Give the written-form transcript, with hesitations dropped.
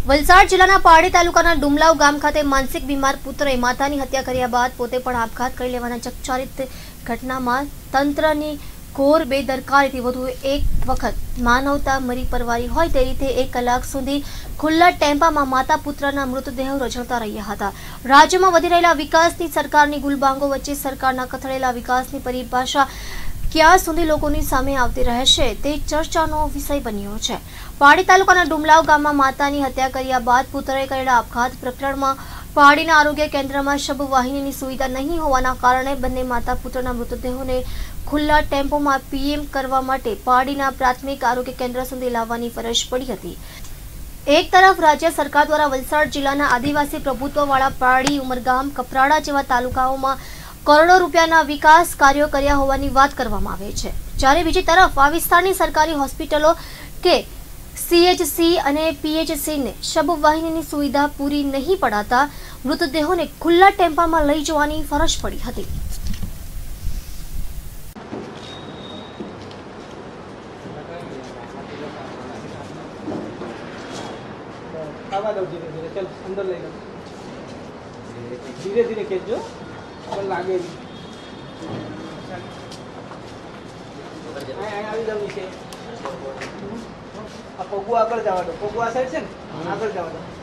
વલસાડ જિલ્લાના પારડી તાલુકાના ડુમલાવ ગામ ખાતે માનસિક બીમાર પુત્રએ માતાની હત્યા કર્યા બાદ પોતે પણ આપઘાત કરી લેવાના ચકચારિત ઘટનામાં તંત્રની ઘોર બેદરકારીથી વધુ એક વખત માનવતા મરી પરવારી હોય તે રીતે 1 કલાક સુધી ખુલ્લા ટેમ્પામાં માતા પુત્રના મૃતદેહો રઝળતા રહ્યા હતા। રાજ્યમાં વધી રહેલા વિકાસની સરકારની ગુલબાંગો વચ્ચે સરકારના કથળેલા વિકાસની પરિભાષા ક્યાં સુધી લોકોની સામે આવતી રહેશે તે ચર્ચાનો વિષય બન્યો છે। પારડી તાલુકાના ડુમલાવ ગામમાં માતાની હત્યા કર્યા બાદ પુત્રએ કરેલા આપઘાત પ્રકરણમાં પારડીના આરોગ્ય કેન્દ્રમાં શબવાહિનીની સુવિધા નહીં હોવાના કારણે બંને માતા પુત્રના મૃતદેહોને ખુલ્લા ટેમ્પોમાં પીએમ કરવા માટે પારડીના પ્રાથમિક આરોગ્ય કેન્દ્ર સુધી લાવવાની ફરજ પડી હતી। એક તરફ રાજ્ય સરકાર દ્વારા વલસાડ જિલ્લાના આદિવાસી પ્રભુત્વવાળા પારડી, ઉમરગામ, કપરાડા જેવા તાલુકાઓમાં કરોડો રૂપિયાના વિકાસ કાર્યો કર્યા હોવાની વાત કરવામાં આવે છે, જ્યારે બીજી તરફ આ વિસ્તારની સરકારી હોસ્પિટલો કે સીએચસી અને પીએચસીને શબવાહિનીની સુવિધા પૂરી નહીં પડાતા મૃતદેહોને ખુલ્લા ટેમ્પામાં લઈ જવાની ફરજ પડી હતી। धीरे धीरे खेचो पर लागे આવી જવું છે। આ પગું આગળ જવા દો, પગું આ સાઈડ છે ને, આગળ જવા દો।